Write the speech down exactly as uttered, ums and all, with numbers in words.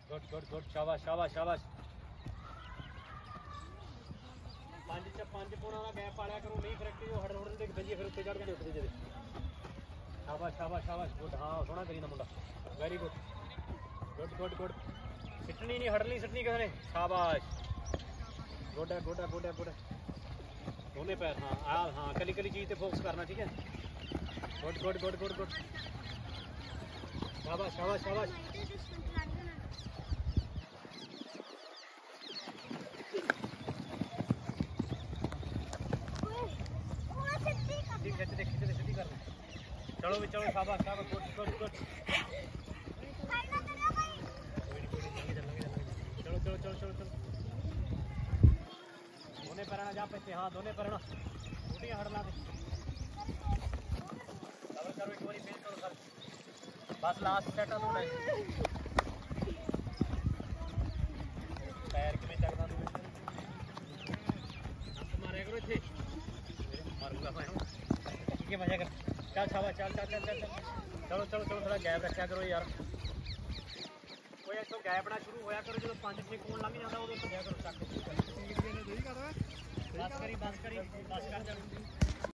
good good good शाबाश शाबाश शाबाश पांच च पांच पुणा का गैप पालिया करो नहीं फिर एक्टिव हड़ हड़ देख बजिए फिर उत्ते चढ़ के उठते जे शाबाश शाबाश शाबाश गुड हाँ सोहना करी ना मुंडा very good good good good सिटनी नहीं हड़नी सिटनी किसी ने शाबाश गुड है गुड है गुड है गुड है दोनों पैर हाँ आ हाँ कली कली चीज़ पे फोकस करना ठीक है good good good good good शाबाश शाबाश शाबाश चलो भी चलो शाबाश शाबाश गुड गुड गुड चलो चलो चलो चलो चलो दोनों पैर जा पे हाँ दोनों पैर छोटियां हड़ना दे कवर करो एक बार फेल करो सर बस लास्ट सेट है थोड़ा पैर किमें चकदा तू मारे करो इथे मारूंगा मैं ठीक है मजा कर चल शाबाश चल चल चल चल चलो चलो चलो थोड़ा गैप रखा करो यार कोई इथों गैप ना शुरू होया करो जो पांच छे कोण लंघ जाता उदों भज्या करो चक बस करी बस करी बस कर जा